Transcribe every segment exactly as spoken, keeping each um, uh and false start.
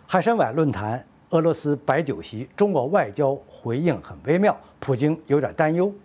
海参崴论坛，俄罗斯摆酒席，中国外交回应很微妙，普京有点担忧。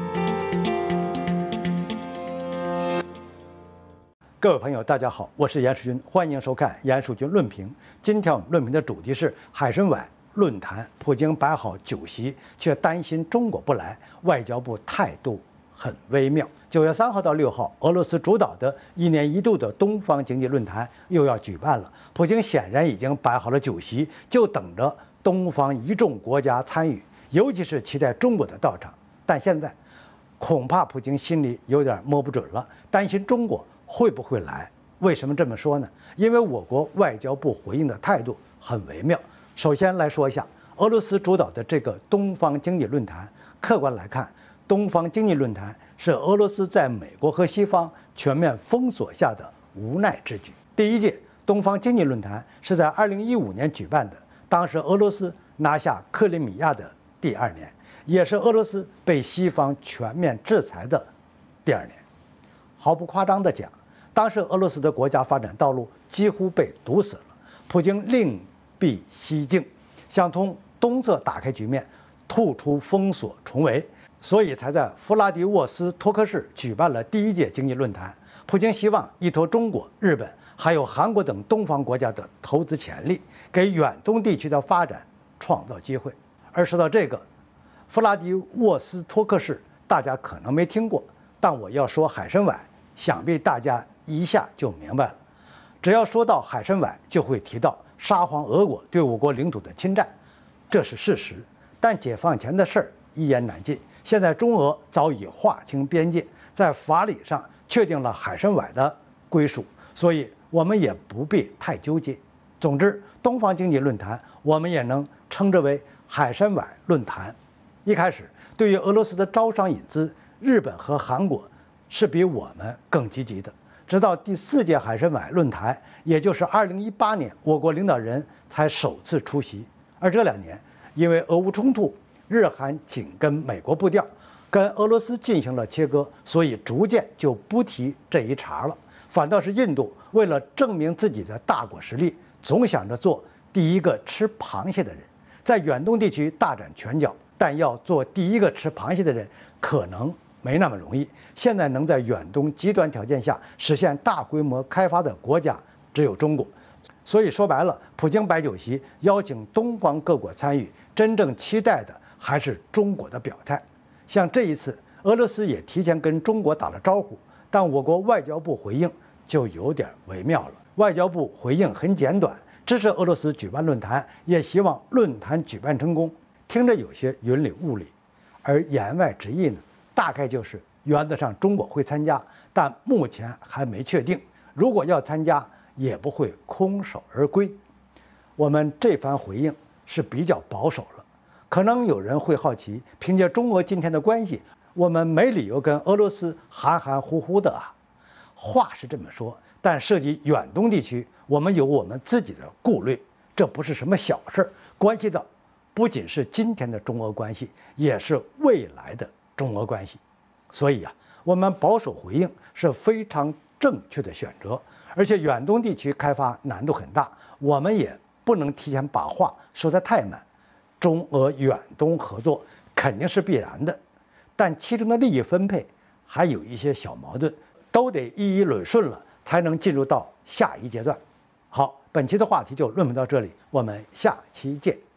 各位朋友，大家好，我是严树军，欢迎收看严树军论评。今天我们论评的主题是海参崴论坛，普京摆好酒席，却担心中国不来，外交部态度很微妙。九月三号到六号，俄罗斯主导的一年一度的东方经济论坛又要举办了。普京显然已经摆好了酒席，就等着东方一众国家参与，尤其是期待中国的到场。但现在，恐怕普京心里有点摸不准了，担心中国会不会来？为什么这么说呢？因为我国外交部回应的态度很微妙。首先来说一下俄罗斯主导的这个东方经济论坛，客观来看，东方经济论坛是俄罗斯在美国和西方全面封锁下的无奈之举。第一届东方经济论坛是在二零一五年举办的，当时俄罗斯拿下克里米亚的第二年，也是俄罗斯被西方全面制裁的第二年。毫不夸张地讲，当时俄罗斯的国家发展道路几乎被堵死了，普京另辟蹊径，想从东侧打开局面，突出封锁重围，所以才在弗拉迪沃斯托克市举办了第一届经济论坛。普京希望依托中国、日本还有韩国等东方国家的投资潜力，给远东地区的发展创造机会。而说到这个弗拉迪沃斯托克市，大家可能没听过，但我要说海参崴，想必大家一下就明白了。只要说到海参崴，就会提到沙皇俄国对我国领土的侵占，这是事实。但解放前的事儿一言难尽，现在中俄早已划清边界，在法理上确定了海参崴的归属，所以我们也不必太纠结。总之，东方经济论坛我们也能称之为海参崴论坛。一开始，对于俄罗斯的招商引资，日本和韩国是比我们更积极的。直到第四届海参崴论坛，也就是二零一八年，我国领导人才首次出席。而这两年，因为俄乌冲突，日韩紧跟美国步调，跟俄罗斯进行了切割，所以逐渐就不提这一茬了。反倒是印度为了证明自己的大国实力，总想着做第一个吃螃蟹的人，在远东地区大展拳脚。但要做第一个吃螃蟹的人，可能没那么容易。现在能在远东极端条件下实现大规模开发的国家只有中国。所以说白了，普京摆酒席邀请东方各国参与，真正期待的还是中国的表态。像这一次，俄罗斯也提前跟中国打了招呼，但我国外交部回应就有点微妙了。外交部回应很简短，支持俄罗斯举办论坛，也希望论坛举办成功。听着有些云里雾里，而言外之意呢，大概就是原则上中国会参加，但目前还没确定。如果要参加，也不会空手而归。我们这番回应是比较保守了。可能有人会好奇，凭借中俄今天的关系，我们没理由跟俄罗斯含含糊糊的啊。话是这么说，但涉及远东地区，我们有我们自己的顾虑，这不是什么小事儿，关系到不仅是今天的中俄关系，也是未来的中俄关系。所以啊，我们保守回应是非常正确的选择。而且远东地区开发难度很大，我们也不能提前把话说得太满。中俄远东合作肯定是必然的，但其中的利益分配还有一些小矛盾，都得一一捋顺了，才能进入到下一阶段。好，本期的话题就论评到这里，我们下期见。